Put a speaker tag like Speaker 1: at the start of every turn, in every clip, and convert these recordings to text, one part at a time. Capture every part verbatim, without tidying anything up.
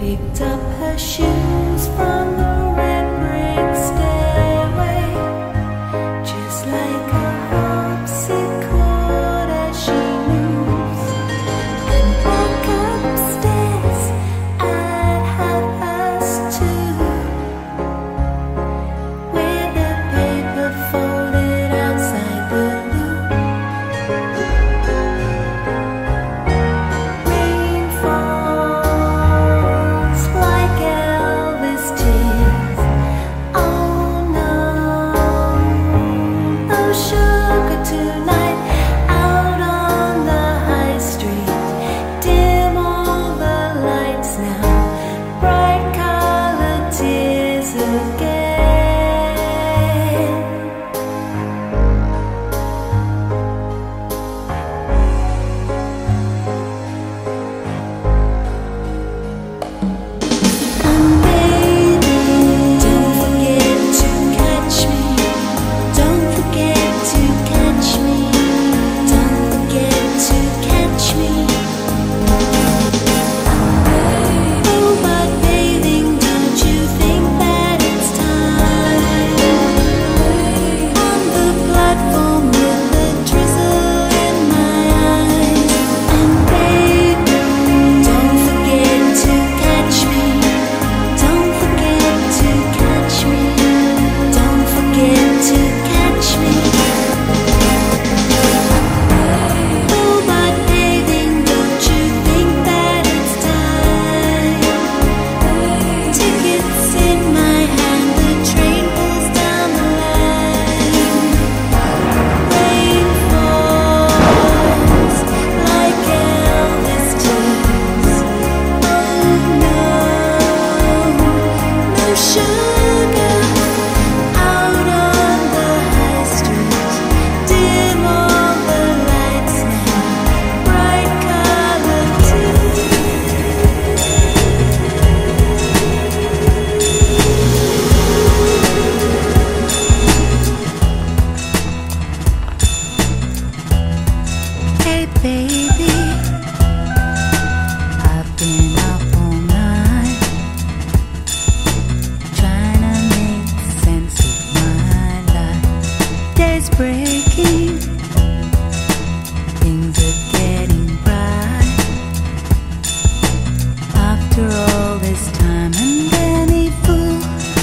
Speaker 1: picked up her shoes from the red brick stairway, just like a harpsichord as she moves, and walk upstairs at half past two, with the paper folded outside the loop. Rain falls like Elvis tears. Oh no, no sugar tonight out on the high street. Dim all the lights now, bright colored tears again. And baby, don't forget to catch me. Don't forget to catch me. Don't forget to catch me. Oh, but bathing, don't you think that it's time? On the platform with the drizzle in my eyes. And baby, don't forget to catch me. Don't forget to catch me. Don't forget to catch me. Oh, but bathing, don't you think that it's time? Tickets in my hand, the train pulls down the line. Rain falls like Elvis tears. Oh no, no sugar out on the high street. Dim all the lights now, bright colored tears. Hey baby, I've been up all night trying to make sense of my life. Day's breaking, things are getting bright. After all this time, and any fool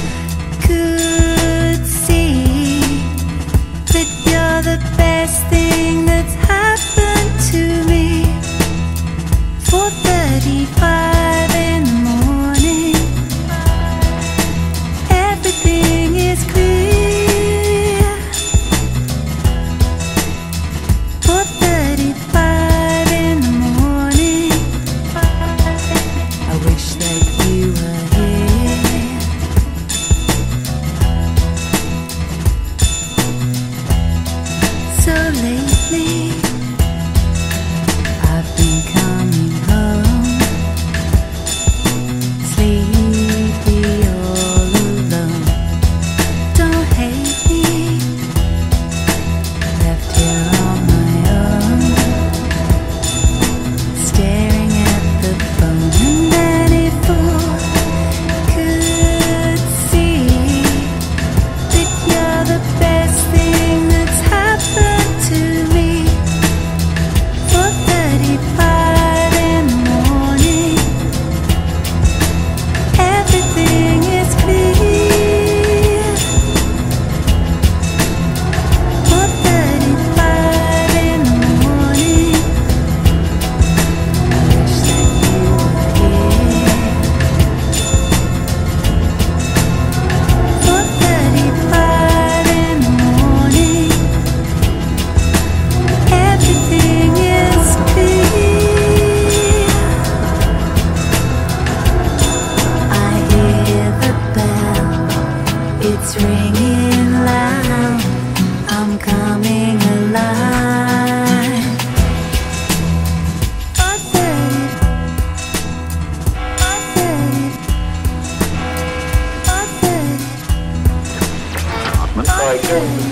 Speaker 1: could see that you're the best thing that's happened to me. four thirty-five in the morning, everything is clear. four thirty-five in the morning, I wish that you were here. So lately, I've been coming home, sleepy all alone. Don't hate me, left here on my own, staring at the phone, and any fool could see that you're the best thing that's happened to me. four thirty-five in the morning, everything is clear. four thirty-five in the morning, I wish that you were here. four thirty-five in the morning, everything is clear. I hear the bell, it's ringing loud. I'm coming alive. four thirty, four thirty, four thirty, four thirty.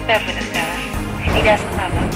Speaker 2: bed with us, Bella. He doesn't love us.